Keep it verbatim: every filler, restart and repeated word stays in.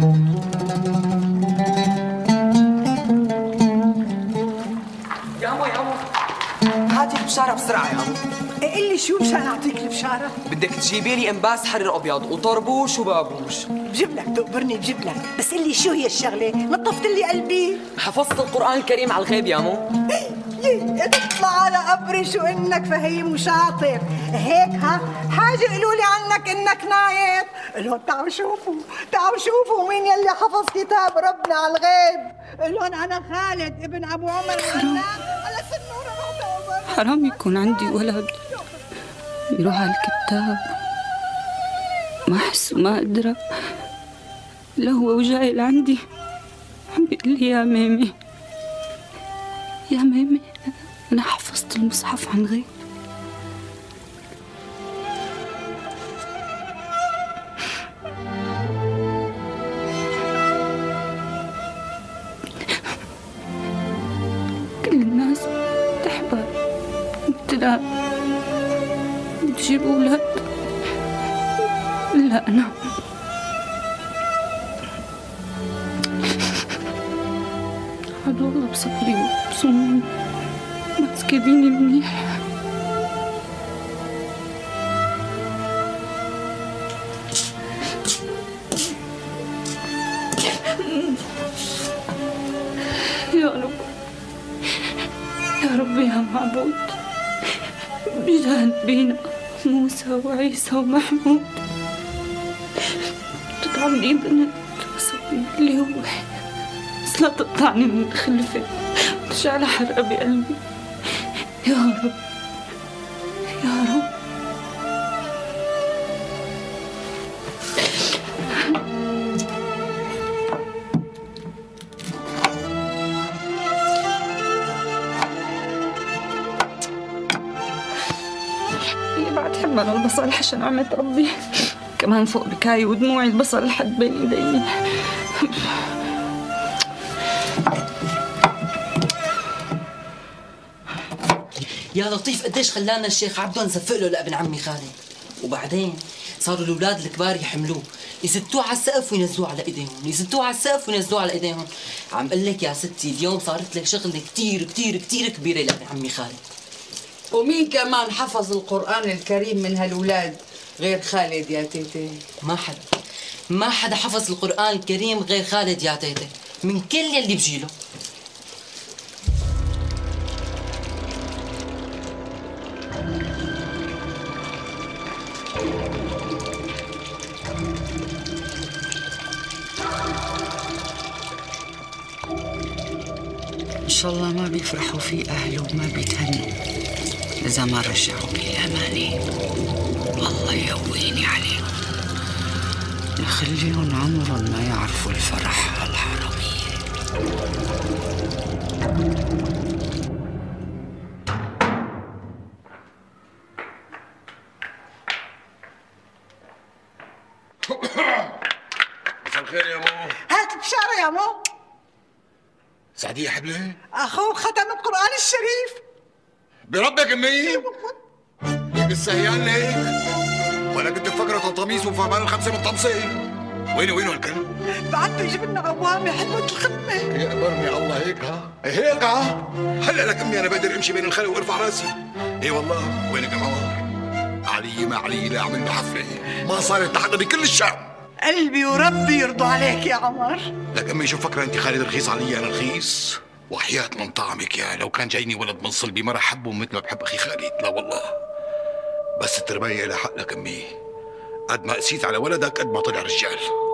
يامو يامو هاتي البشارة بسرعة يامو. قل لي شو مشان اعطيك البشارة؟ بدك تجيبي لي انباس حرير ابيض وطربوش وبابوش. بجيب لك تقبرني بجيب لك، بس قل لي شو هي الشغلة؟ نطفت لي قلبي. حفظت القرآن الكريم على الغيب يامو. ليه تطلع على قبري شو انك فهيم وشاطر هيك ها؟ حاجة قالوا لي عنك انك نايب. قلهم تعالوا شوفوا تعالوا شوفوا مين يلي حفظ كتاب ربنا على الغيب. قلهم انا خالد ابن ابو عمر الغنام على سنورة رحت. حرام يكون عندي ولد يروح على الكتاب ما أحس وما أدرى. لا هو وجاي لعندي عم بيقول لي يا ميمي يا ميمي أنا حفظت المصحف عن غيب. كل الناس بتحبها بتلاقي بتجيب أولاد، لا أنا عاد والله بصبري وبصومي ما تسكبيني منيح. يا رب يا رب يا معبود بجاه نبينا موسى وعيسى ومحمود تطعمني بنت وسوي اللي هو بس لا تقطعني من خلفي وتجعل حرقة بقلبي يا رب يا رب. بعد حمل البصل عشان عم تربي كمان فوق بكاي ودموعي البصل لحد بين ايدي. يا لطيف قديش خلانا الشيخ عبده نزفق له لابن عمي خالد، وبعدين صاروا الاولاد الكبار يحملوه يزتوه على السقف وينزلوه على ايديهم، يزتوه على السقف وينزلوه على ايديهم. عم قل لك يا ستي اليوم صارت لك شغله كثير كثير كثير كبيره لابن عمي خالد. ومين كمان حفظ القرآن الكريم من هالولاد غير خالد يا تيتي؟ ما حدا ما حدا حفظ القرآن الكريم غير خالد يا تيتي من كل يلي بجيله. إن شاء الله ما بيفرحوا في أهله وما بيتهنوا إذا ما رجعوا بالأمانة. الله يقويني عليهم يخليهم عمرهم ما يعرفوا الفرح هالحرامية. مساء الخير يا مو. هات بشارة يا مو. سعدية حبلة؟ أخوك ختم القرآن الشريف. بربك امي؟ هيك السهيان هيك؟ ولا كنت مفكرة تلطميس وفرمان الخمسة من طمسة؟ وينه وينه الكلب؟ بعد يجيب لنا عوامة حلوة الختمة. يا برني الله هيك ها؟ هيك ها؟ هلا لك امي انا بقدر امشي بين الخلق وارفع راسي. اي والله وينك يا عمر؟ علي ما علي لا اعمل له حفلة، ما صارت تحضر بكل الشعب. قلبي وربي يرضوا عليك يا عمر. لك امي شو فكرة انت خالد رخيص علي انا رخيص؟ وحياة من طعمك يا لو كان جايني ولد من صلبي ما رح احبه مثل ما بحب اخي خالد، لا والله. بس التربية لها حق لك امي، قد ما قسيت على ولدك قد ما طلع رجال.